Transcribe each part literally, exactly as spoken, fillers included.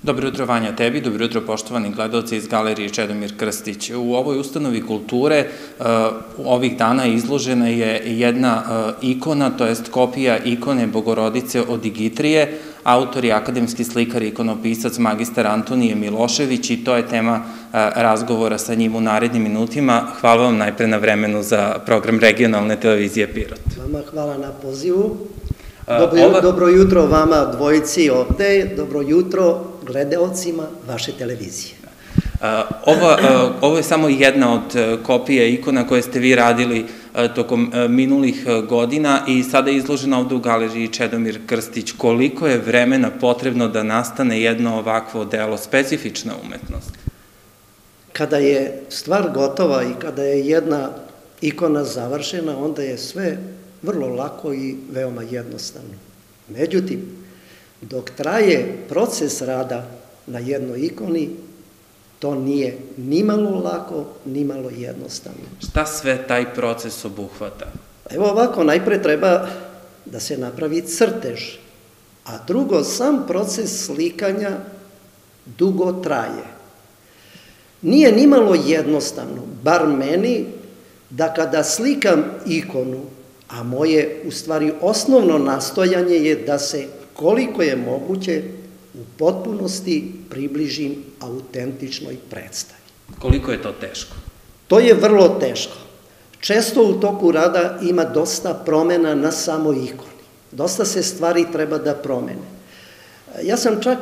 Dobro jutro, Vanja, tebi. Dobro jutro, poštovani gledalci iz Galerije Čedomir Krstić. U ovoj ustanovi kulture ovih dana izložena je jedna ikona, to jest kopija ikone Bogorodice od Digitrije. Autor je akademski slikar i ikonopisac magistar Antonije Milošević i to je tema razgovora sa njim u narednim minutima. Hvala vam najpre na vremenu za program regionalne televizije Pirot. Vama hvala na pozivu. Dobro jutro vama dvojici ovde, dobro jutro gledaocima vaše televizije. Ovo je samo jedna od kopija ikona koje ste vi radili tokom minulih godina i sada je izložena ovde u Galeriji Čedomir Krstić. Koliko je vremena potrebno da nastane jedno ovakvo delo, specifična umetnost? Kada je stvar gotova i kada je jedna ikona završena, onda je sve vrlo lako i veoma jednostavno. Međutim, dok traje proces rada na jednoj ikoni, to nije ni malo lako, ni malo jednostavno. Šta sve taj proces obuhvata? Evo ovako, najpre treba da se napravi crtež, a drugo, sam proces slikanja dugo traje. Nije ni malo jednostavno, bar meni, da kada slikam ikonu, a moje, u stvari, osnovno nastojanje je da se, koliko je moguće, u potpunosti približim autentičnoj predstavi. Koliko je to teško? To je vrlo teško. Često u toku rada ima dosta promena na samoj ikoni. Dosta se stvari treba da promene. Ja sam čak,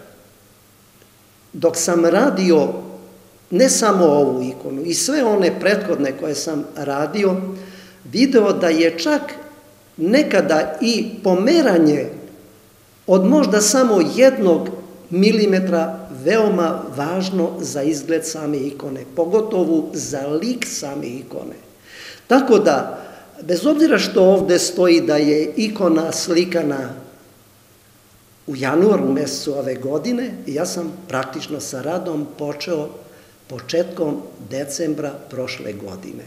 dok sam radio ne samo ovu ikonu, i sve one prethodne koje sam radio, video da je čak nekada i pomeranje od možda samo jednog milimetra veoma važno za izgled same ikone, pogotovo za lik same ikone. Tako da, bez obzira što ovde stoji da je ikona slikana u januaru mesecu ove godine, ja sam praktično sa radom počeo početkom decembra prošle godine.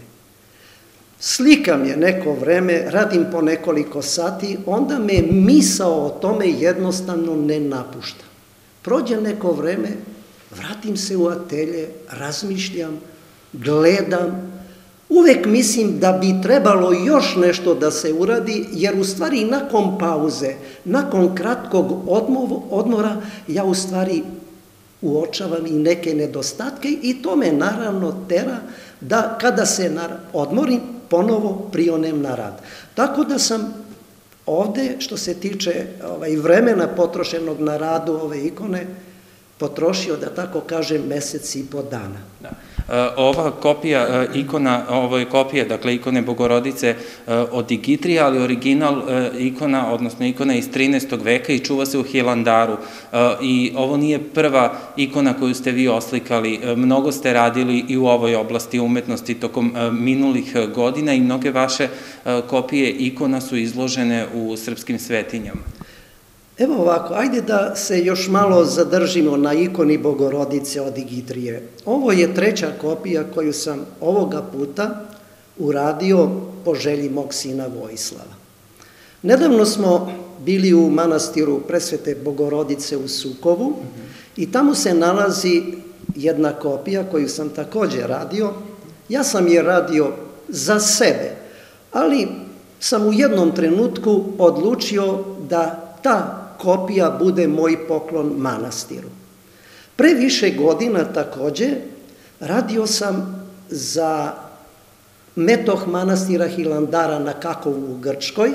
Slikam je neko vreme, radim po nekoliko sati, onda me misao o tome jednostavno ne napušta. Prođe neko vreme, vratim se u atelje, razmišljam, gledam, uvek mislim da bi trebalo još nešto da se uradi, jer u stvari nakon pauze, nakon kratkog odmora, ja u stvari uočavam i neke nedostatke i to me naravno tera da kada se odmorim, ponovo prionem na rad. Tako da sam ovde, što se tiče vremena potrošenog na radu ove ikone, potrošio, da tako kažem, mesec i po dana. Ova kopija ikona, ovo je kopija, dakle, ikone Bogorodice od Digitrije, ali original ikona, odnosno ikona iz trinaestog veka i čuva se u Hilandaru. I ovo nije prva ikona koju ste vi oslikali, mnogo ste radili i u ovoj oblasti umetnosti tokom minulih godina i mnoge vaše kopije ikona su izložene u srpskim svetinjama. Evo ovako, ajde da se još malo zadržimo na ikoni Bogorodice od Digitrije. Ovo je treća kopija koju sam ovoga puta uradio po želji mog sina Vojislava. Nedavno smo bili u manastiru Presvete Bogorodice u Sukovu i tamo se nalazi jedna kopija koju sam takođe radio. Ja sam je radio za sebe, ali sam u jednom trenutku odlučio da ta kopija bude moj poklon manastiru. Pre više godina takođe radio sam za metoh manastira Hilandara na Kakovu u Grčkoj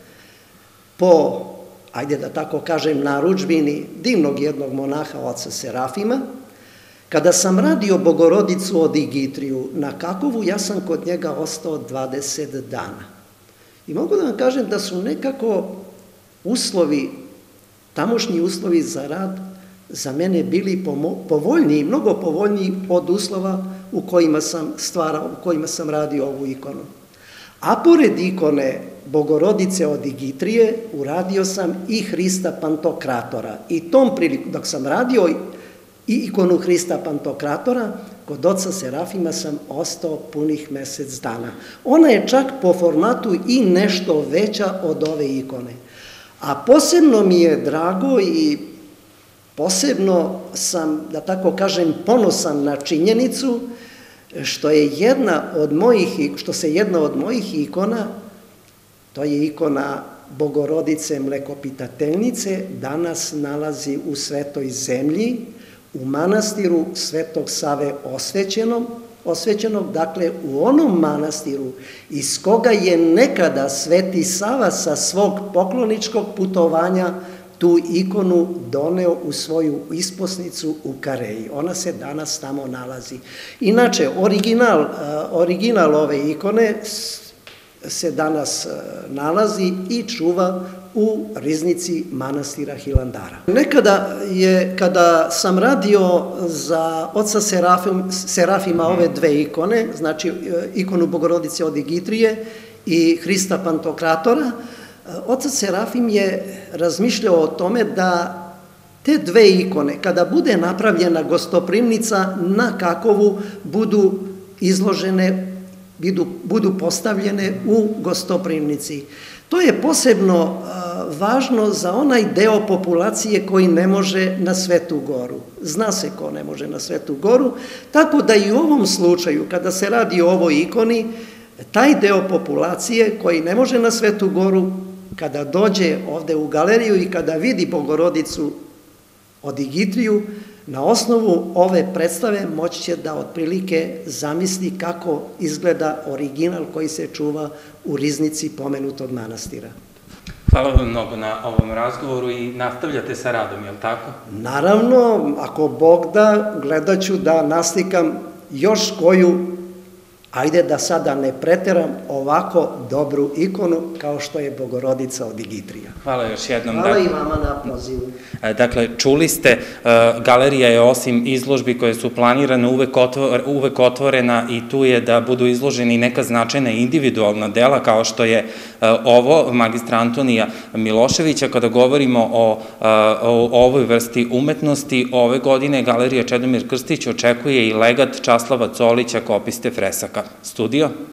po, ajde da tako kažem, narudžbini divnog jednog monaha oca Serafima. Kada sam radio Bogorodicu od Digitriju na Kakovu, ja sam kod njega ostao dvadeset dana. I mogu da vam kažem da su nekako uslovi, tamošnji uslovi za rad za mene bili povoljniji, mnogo povoljniji od uslova u kojima sam stvarao, u kojima sam radio ovu ikonu. A pored ikone Bogorodice od Digitrije uradio sam i Hrista Pantokratora. I tom priliku, dok sam radio i ikonu Hrista Pantokratora, kod oca Serafima sam ostao punih mesec dana. Ona je čak po formatu i nešto veća od ove ikone. A posebno mi je drago i Posebno sam, da tako kažem, ponosan na činjenicu što je jedna od mojih, što se jedna od mojih ikona, to je ikona Bogorodice Mlekopitateljnice, danas nalazi u Svetoj zemlji, u manastiru Svetog Save osvećenog, osvećenog, dakle u onom manastiru iz koga je nekada Sveti Sava sa svog pokloničkog putovanja tu ikonu doneo u svoju isposnicu u Kareji. Ona se danas tamo nalazi. Inače, original, original ove ikone se danas nalazi i čuva u riznici manastira Hilandara. Nekada je, kada sam radio za oca Serafim, Serafima ove dve ikone, znači ikonu Bogorodice od Igitrije i Hrista Pantokratora, otac Serafim je razmišljao o tome da te dve ikone, kada bude napravljena gostoprimnica, na kakovu budu izložene, budu, budu postavljene u gostoprimnici. To je posebno važno za onaj deo populacije koji ne može na Svetu Goru. Zna se ko ne može na Svetu Goru, tako da i u ovom slučaju, kada se radi o ovoj ikoni, taj deo populacije koji ne može na Svetu Goru, kada dođe ovde u galeriju i kada vidi Bogorodicu od Igitriju, na osnovu ove predstave moći će da otprilike zamisli kako izgleda original koji se čuva u riznici pomenutog manastira. Hvala vam mnogo na ovom razgovoru i nastavljate sa radom, je li tako? Naravno, ako Bog da, gledat ću da naslikam još koju, ajde da sada ne preteram, ovako dobru ikonu kao što je Bogorodica od Igitrija. Hvala još jednom. Hvala i vama na pozivu. Dakle, čuli ste, galerija je osim izložbi koje su planirane uvek otvorena i tu je da budu izloženi neka značajna individualna dela kao što je ovo magistra Antonija Miloševića. Kada govorimo o ovoj vrsti umetnosti, ove godine galerija Čedomir Krstić očekuje i legat Časlava Colića, kopiste fresaka. Studio?